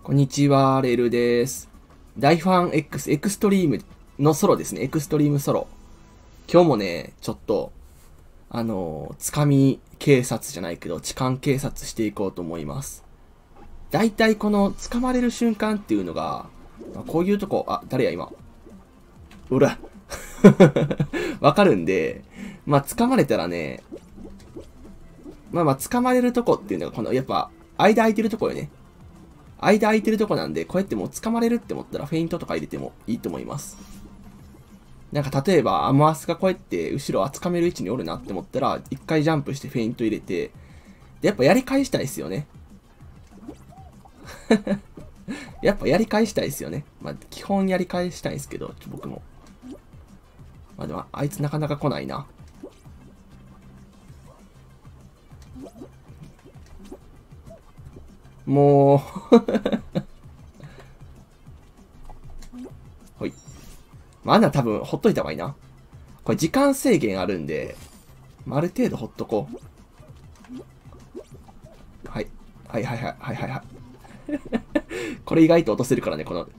こんにちは、レールです。大ファン X、エクストリームのソロですね。エクストリームソロ。今日もね、ちょっと、つかみ警察じゃないけど、痴漢警察していこうと思います。だいたいこの、掴まれる瞬間っていうのが、こういうとこ、誰や今。うらわかるんで、掴まれたらね、掴まれるとこっていうのが、この、やっぱ、間空いてるとこよね。間空いてるとこなんで、こうやってもう掴まれるって思ったらフェイントとか入れてもいいと思います。なんか例えば、アムアスがこうやって後ろ掴める位置におるなって思ったら、一回ジャンプしてフェイント入れて、で、やっぱやり返したいですよね。やっぱやり返したいですよね。基本やり返したいんですけど、僕も。でも、あいつなかなか来ないな。もうほい。あんな多分ほっといた方がいいな。これ時間制限あるんで、ある程度ほっとこう。はい。はいはいはいはいはいはい。これ意外と落とせるからね、この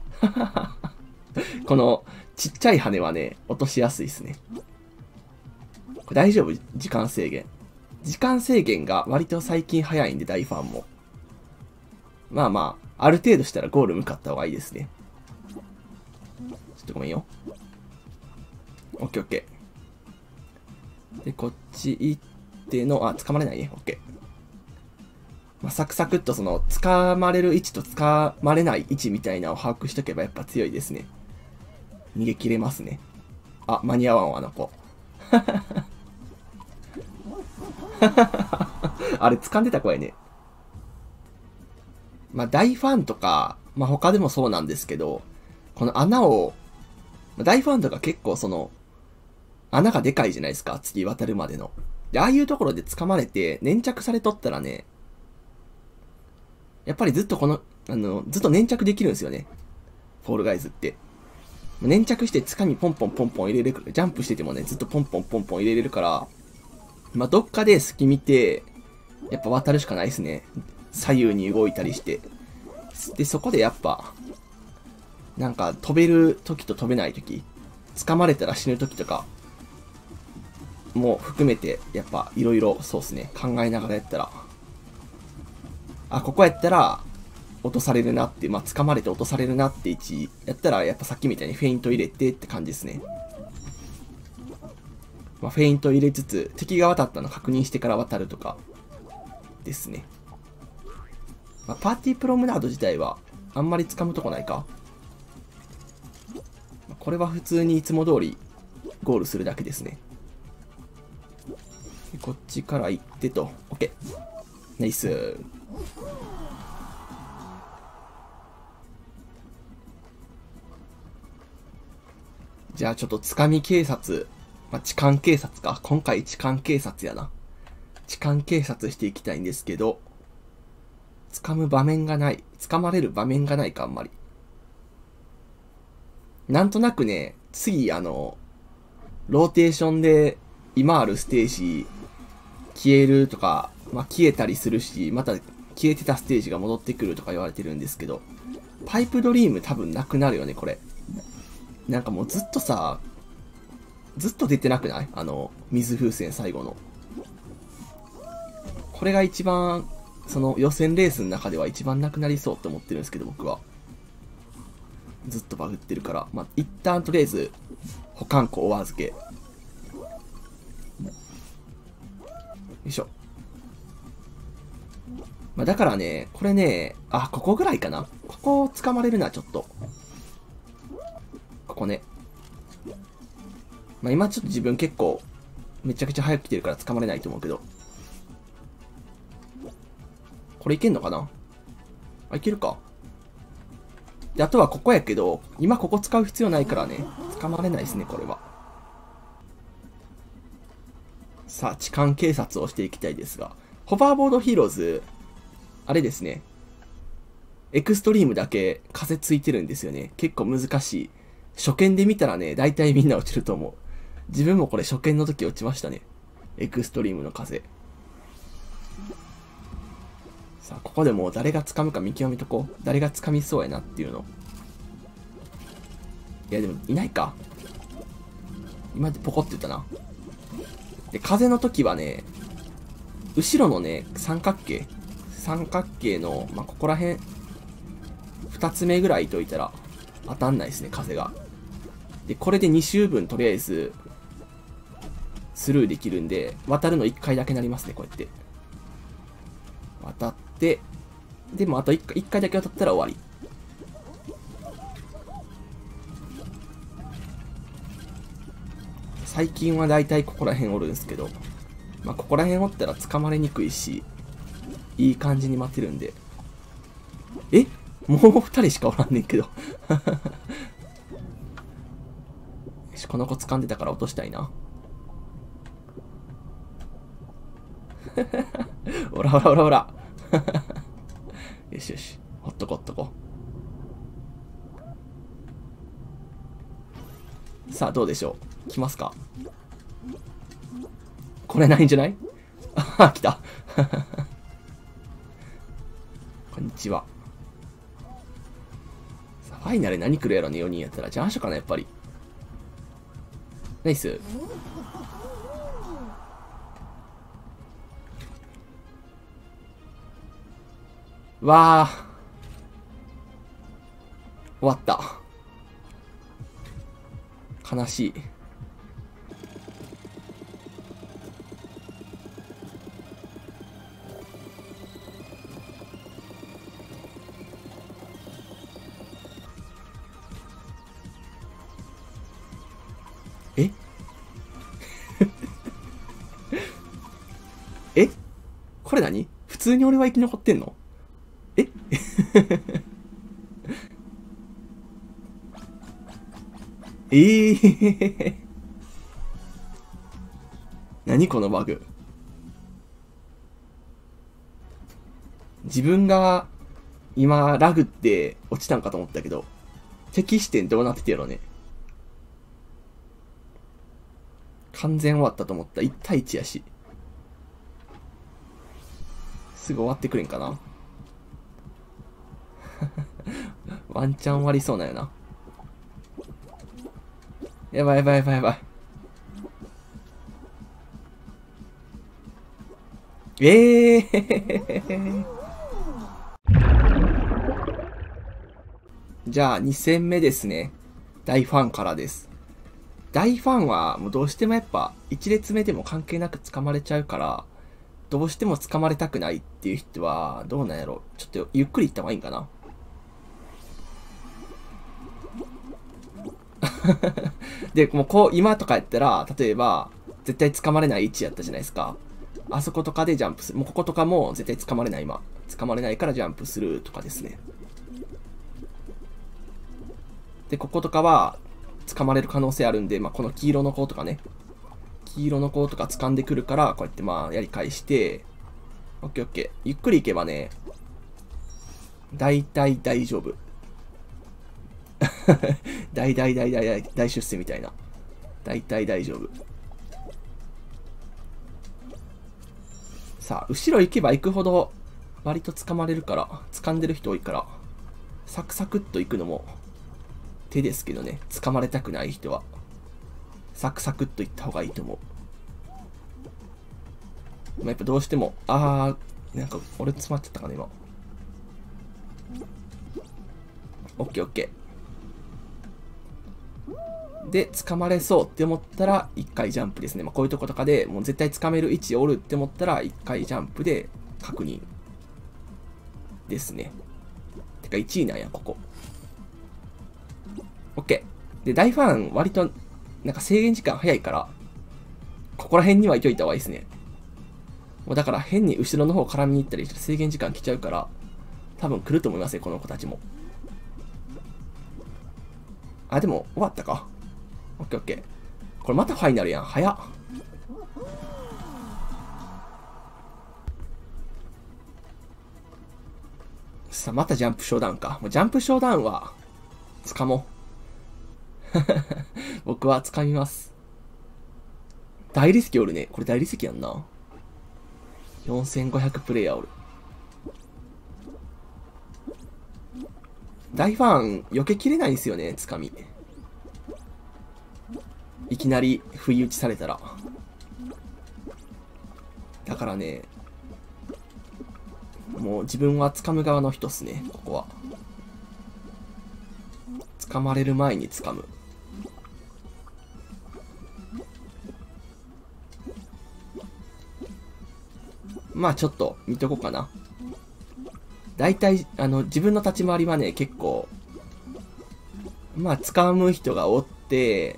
このちっちゃい羽はね、落としやすいですね。これ大丈夫？時間制限。時間制限が割と最近早いんで、大ファンも。ある程度したらゴール向かった方がいいですね。ちょっとごめんよ。オッケーオッケー。で、こっち行っての、掴まれないね。オッケー。サクサクっとその、掴まれる位置と掴まれない位置みたいなのを把握しとけばやっぱ強いですね。逃げ切れますね。間に合わんわ、あの子。あれ、掴んでた子やね。大ファンとか、他でもそうなんですけど、この穴を、大ファンとか結構その、穴がでかいじゃないですか、次渡るまでの。で、ああいうところで掴まれて粘着されとったらね、やっぱりずっとずっと粘着できるんですよね。フォールガイズって。粘着して掴みポンポンポンポン入れれる、ジャンプしててもね、ずっとポンポンポンポン入れれるから、どっかで隙見て、やっぱ渡るしかないですね。左右に動いたりして。で、そこでやっぱ、なんか飛べる時と飛べない時、掴まれたら死ぬ時とか、も含めて、やっぱいろいろそうですね、考えながらやったら、ここやったら、落とされるなって、掴まれて落とされるなって位置やったら、やっぱさっきみたいにフェイント入れてって感じですね。フェイント入れつつ、敵が渡ったの確認してから渡るとか、ですね。パーティープロムナード自体は、あんまり掴むとこないか。これは普通にいつも通り、ゴールするだけですね。こっちから行ってと。OK。ナイス。じゃあちょっとつかみ警察。痴漢警察か。今回痴漢警察やな。痴漢警察していきたいんですけど、掴む場面がない。掴まれる場面がないか、あんまり。なんとなくね、次ローテーションで今あるステージ消えるとか、消えたりするし、また消えてたステージが戻ってくるとか言われてるんですけど、パイプドリーム多分なくなるよね、これ。なんかもうずっとさ、ずっと出てなくない？水風船最後の。これが一番、その予選レースの中では一番なくなりそうって思ってるんですけど、僕は。ずっとバグってるから。一旦とりあえず、保管庫お預け。よいしょ。だからね、これね、ここぐらいかな。ここ掴まれるな、ちょっと。ここね。今ちょっと自分結構、めちゃくちゃ早く来てるから掴まれないと思うけど。これいけんのかないけるか。で、あとはここやけど、今ここ使う必要ないからね、掴まれないですね、これは。さあ、痴漢警察をしていきたいですが、ホバーボードヒーローズ、あれですね。エクストリームだけ風ついてるんですよね。結構難しい。初見で見たらね、大体みんな落ちると思う。自分もこれ初見の時落ちましたね。エクストリームの風。 さあ、ここでもう誰が掴むか見極めとこう。誰が掴みそうやなっていうの。いや、でもいないか。今でポコって言ったな。で、風の時はね、後ろのね、三角形の、まあ、ここら辺、二つ目ぐらいといたら、当たんないですね、風が。で、これで2周分とりあえず、スルーできるんで、渡るの1回だけなりますね、こうやって。渡って、でもあと1回だけ渡ったら終わり。最近はだいたいここら辺おるんですけど、まあ、ここら辺おったら捕まれにくいし、いい感じに待てるんで。え、もう2人しかおらんねんけど。よし、この子掴んでたから落としたいな。おらおらおらおら。よしよし。ほっとこほっとこ。さあ、どうでしょう。来ますか？これないんじゃない？あ、来た。こんにちは。さあ、ファイナル何来るやろね、4人やったら。ジャーショかな、やっぱり。ナイス。わあ。終わった。悲しい。ええ、これ何？普通に俺は生き残ってんの？ええー、何このバグ。自分が今ラグって落ちたんかと思ったけど、敵視点どうなっててやろね。完全終わったと思った。1対1やし。すぐ終わってくれんかな。ワンチャン終わりそうなんやな。やばいやばいやばいやばい。じゃあ2戦目ですね。大ファンからです。大ファンはもうどうしてもやっぱ1列目でも関係なく掴まれちゃうから、どうしても掴まれたくないっていう人はどうなんやろ。ちょっとゆっくり行った方がいいんかな。で、もうこう今とかやったら、例えば絶対掴まれない位置やったじゃないですか。あそことかでジャンプする。もうこことかも絶対掴まれない今。掴まれないからジャンプするとかですね。で、こことかは掴まれる可能性あるんで、まあ、この黄色の子とかね。黄色の子とか掴んでくるから、こうやってまあやり返して、オッケーオッケー。ゆっくり行けばね、大体大丈夫。大出世みたいな。大体大丈夫。さあ、後ろ行けば行くほど、割と掴まれるから、掴んでる人多いから、サクサクっと行くのも手ですけどね、掴まれたくない人は、サクサクっと行った方がいいと思う。まあ、やっぱどうしても、なんか俺詰まっちゃったかな、今。オッケーオッケー。で、掴まれそうって思ったら、1回ジャンプですね。まあ、こういうとことかでもう絶対掴める位置おるって思ったら、1回ジャンプで確認ですね。てか1位なんや、ここ。OK。で、大ファン、割と、なんか制限時間早いから、ここら辺にはいといた方がいいですね。もうだから変に後ろの方絡みに行ったりして制限時間来ちゃうから、多分来ると思いますよ、この子たちも。あ、でも、終わったか。OK、OK。これまたファイナルやん。早っ。さあ、またジャンプショーダウンか。もうジャンプショーダウンは、掴もう。僕は掴みます。大理石おるね。これ大理石やんな。4500プレイヤーおる。 大ファン避けきれないんですよね、つかみ。いきなり不意打ちされたら。だからね、もう自分は掴む側の人っすね、ここは。掴まれる前に掴む。まあちょっと見とこうかな。だいたい、自分の立ち回りはね、結構、まあ掴む人がおって、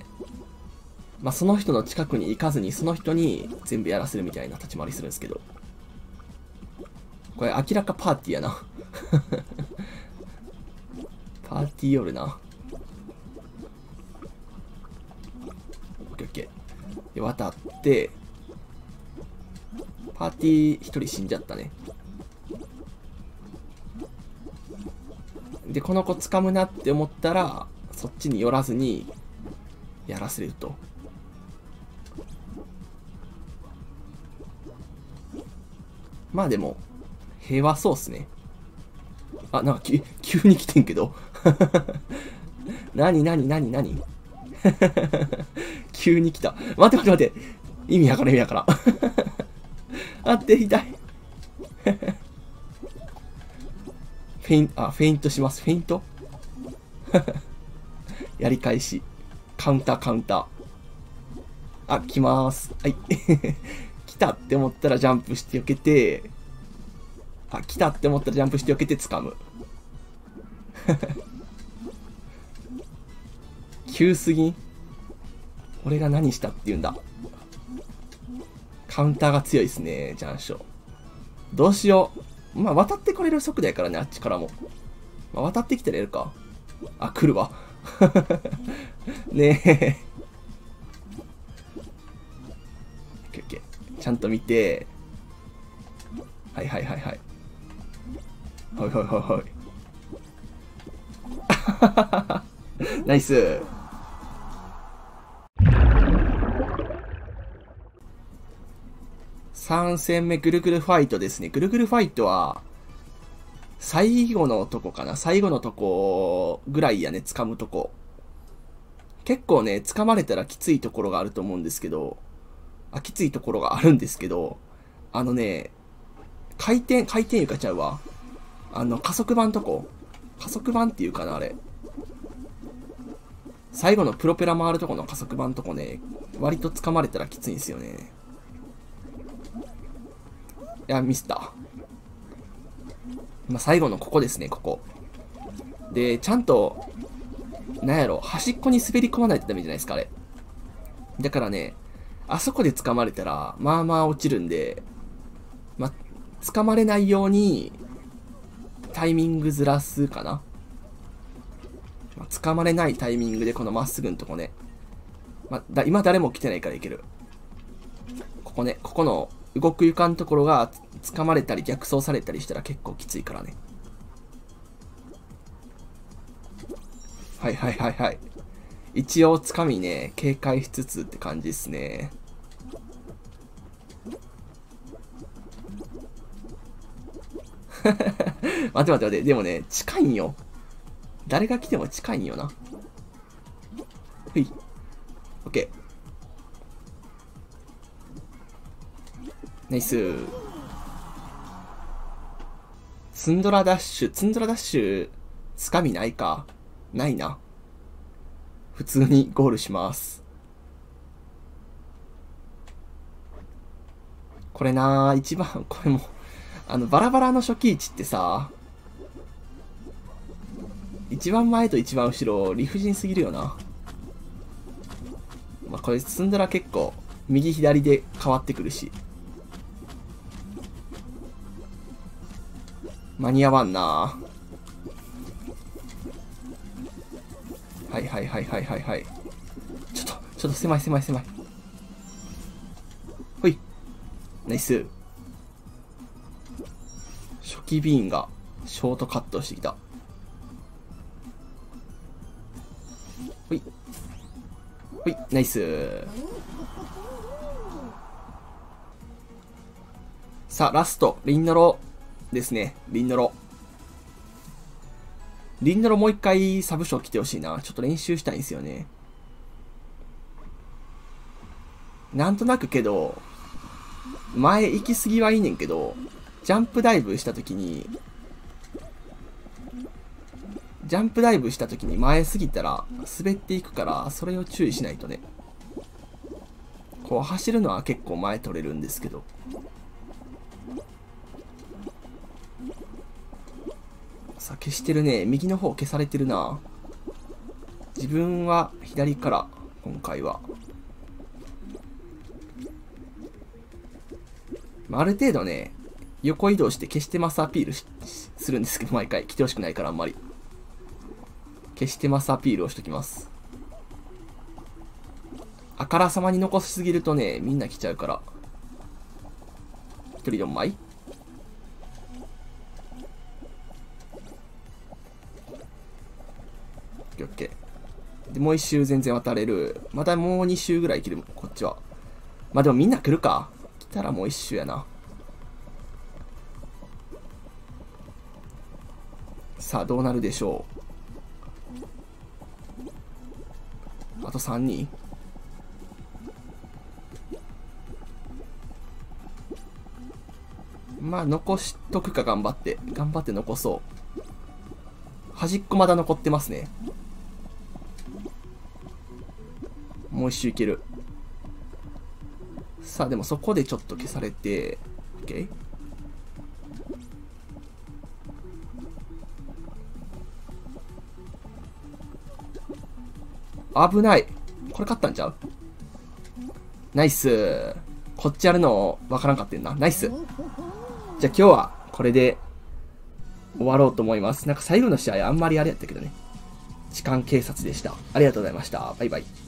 まあその人の近くに行かずに、その人に全部やらせるみたいな立ち回りするんですけど。これ明らかパーティーやな。パーティー夜な。オッケーオッケー。で、渡って、パーティー一人死んじゃったね。で、この子掴むなって思ったら、そっちに寄らずに、やらせると。まあでも、平和そうっすね。あ、なんか急に来てんけど。なに急に来た。待って。意味わからん。あって、痛い。フェイントします。フェイントやり返し。カウンター。あ、来まーす。はい。来たって思ったらジャンプして避けて、あ、来たって思ったらジャンプして避けて掴む。急すぎん？俺が何したって言うんだ。カウンターが強いですね、ジャンショー。どうしよう。まあ、渡ってこれる速度やからね、あっちからも。まあ、渡ってきたらやるか。あ、来るわ。ねえ。オッケーオッケー。ちゃんと見て。はい。はい。ナイス。3戦目ぐるぐるファイトですね。ぐるぐるファイトは、最後のとこかな。最後のとこぐらいやね、掴むとこ。結構ね、掴まれたらきついところがあると思うんですけど、きついところがあるんですけど、回転床ちゃうわ。加速板とこ。加速板っていうかな、あれ。最後のプロペラ回るとこの加速板とこね、割と掴まれたらきついんですよね。いや、ミスった。まあ、最後のここですね、ここ。で、ちゃんと、なんやろ、端っこに滑り込まないとダメじゃないですか、あれ。だからね、あそこで掴まれたら、まあまあ落ちるんで、まあ、掴まれないように、タイミングずらすかな。まあ、掴まれないタイミングでこのまっすぐのとこね。まあ、今誰も来てないからいける。ここね、ここの動く床のところが掴まれたり逆走されたりしたら結構きついからね。はい。一応掴みね、警戒しつつって感じですね。待って。でもね、近いんよ。誰が来ても近いんよな。ほい。オッケー。ナイス。ツンドラダッシュ、つかみないか。ないな。普通にゴールします。これな一番、これも、バラバラの初期位置ってさ、一番前と一番後ろ、理不尽すぎるよな。まあ、これツンドラ結構、右左で変わってくるし。間に合わんな。はい。ちょっと狭い。ほい。ナイス。初期ビーンがショートカットしてきた。ほい。ナイス。さあ、ラスト、リンノロですね。リンノロ。 リンドロもう一回サブショー来てほしいな。ちょっと練習したいんですよね。なんとなくけど、前行き過ぎはいいねんけど、ジャンプダイブした時に前過ぎたら滑っていくから、それを注意しないとね。こう走るのは結構前取れるんですけど。さあ、消してるね。右の方消されてるな。自分は左から、今回は。ある程度ね、横移動して消してますアピールするんですけど、毎回。来てほしくないからあんまり。消してますアピールをしときます。あからさまに残しすぎるとね、みんな来ちゃうから。一人4枚オッケー。で、もう一周全然渡れる。またもう2周ぐらい切る、こっちは。まあでもみんな来るか。来たらもう一周やな。さあ、どうなるでしょう。あと3人。まあ、残しとくか、頑張って。頑張って残そう。端っこまだ残ってますね。もう一周いける。さあ、でもそこでちょっと消されて、OK？ 危ない。これ勝ったんちゃう？ナイス。こっちやるのわからんかってんな。ナイス。じゃあ今日はこれで終わろうと思います。なんか最後の試合あんまりあれやったけどね。痴漢警察でした。ありがとうございました。バイバイ。